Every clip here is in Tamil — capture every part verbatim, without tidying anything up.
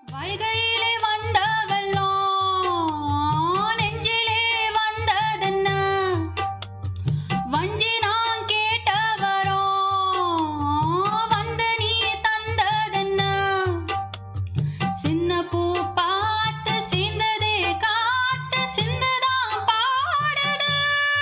வைகையிலே வந்தவள்ளோ நெஞ்சிலே வந்ததென்ன வஞ்சி நான் கேட்டவரோ வந்து நீ தந்ததென்ன சின்ன பூ பார்த்து சேர்ந்ததே காத்து சிந்துதான் பாடுது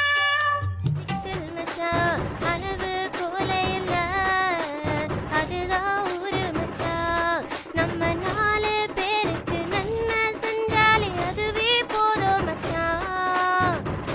மச்சான் கனவு கோலையில அதுதான் ஊரு மச்சான் நம்ம நாலு பேருக்கு நன்மை செஞ்சாலே அதுவே போதும் மச்சான்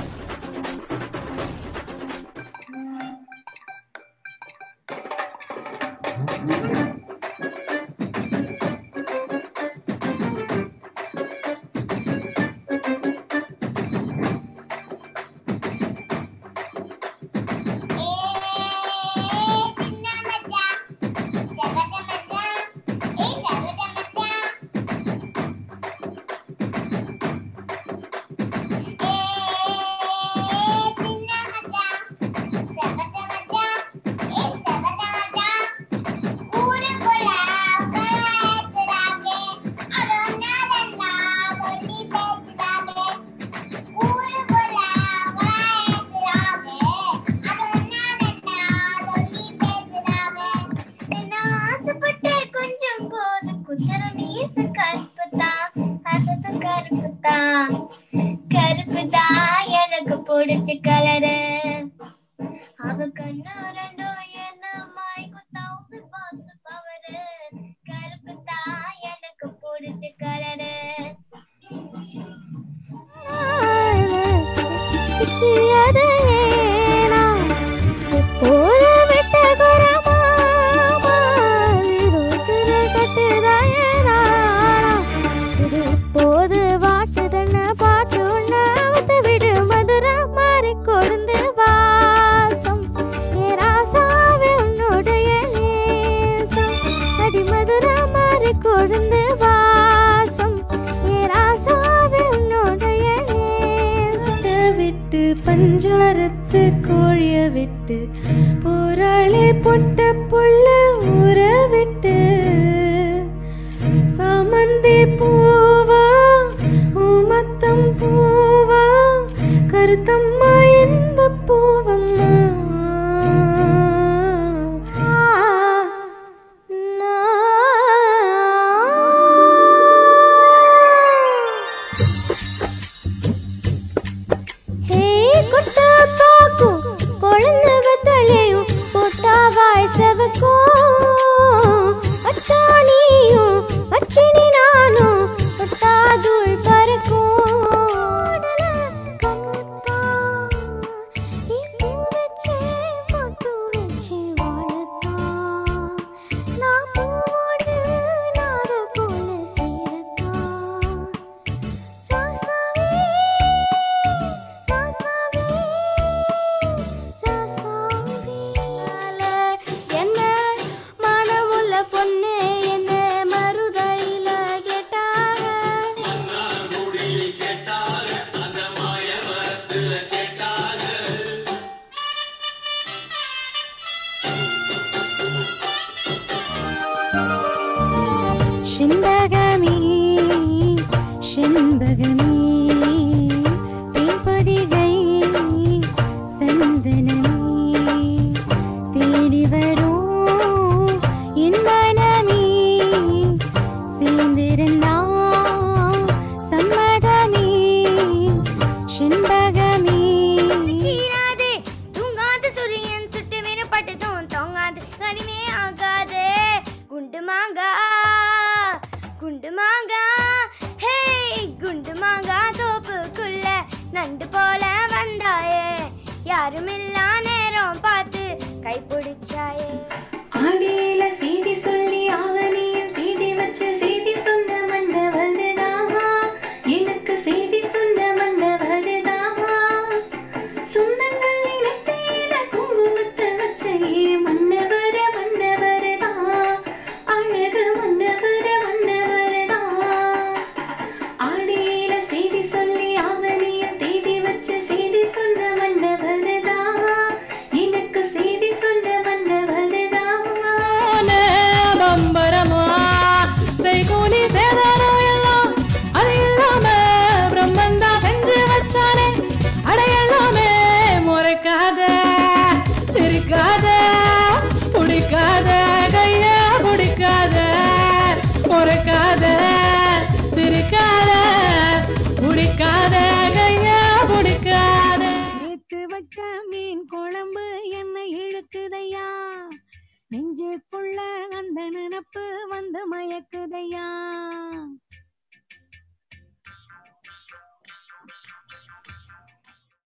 கருப்புதா எனக்கு பிடிச்ச கலரு அவ கண்ணு ரெண்டும் என்ன மயக்கும் தௌசண்ட் பாக்ஸ் பவரு கருப்புதா எனக்கு பிடிச்ச கலரு பஞ்சாரத்து கோழிய விட்டு போராளே பொட்ட புள்ள ஊற விட்டு சாமந்தி பூவா ஊமத்தம் பூவா கருத்தம்மா எந்த பூவம்மா செண்பகமே செண்பகமே தேன்பதிகை சந்தனமே தேடி வரும் என் மனமே சேர்ந்திருந்தா சம்மதமே செண்பகமே தீராதே தூங்காது சூரியன் சுட்டு வேறுபட்டதும் தொங்காது கனிமே ஆகாது குண்டு மாங்கா குண்டு மாங்கா ஹே குண்டு மாங்கா தோப்புக்குள்ள நண்டு போல வந்தாயே யாருமில்லா நேரம் பார்த்து கை பிடிச்சாயே ஆடியில செய்தி சொல்லி ஆவணியில் தீதி வச்சு செய்தி சொன்ன மன்ன வருதாமா எனக்கு செய்தி சொன்ன மன்ன வருதாமா சொந்தங்கள் இனத்தையில குங்குமத்தை வச்ச ஏ மன்னவர மன்னவரதா அழகு மன்னவர மன்னவரதா ஆடியில செய்தி சொல்லி ஆவணியில் தீதி வச்சு செய்தி சொன்ன மன்ன வருதா எனக்கு செய்தி சொன்ன மன்ன வருதா முறைக்காத சிரிக்காத முடிக்காத கையா பிடிக்காத. நேற்று வச்ச மீன் குழம்பு என்ன இழுக்குதையா, நெஞ்சுக்குள்ள அந்த நினப்பு வந்து மயக்குதையா.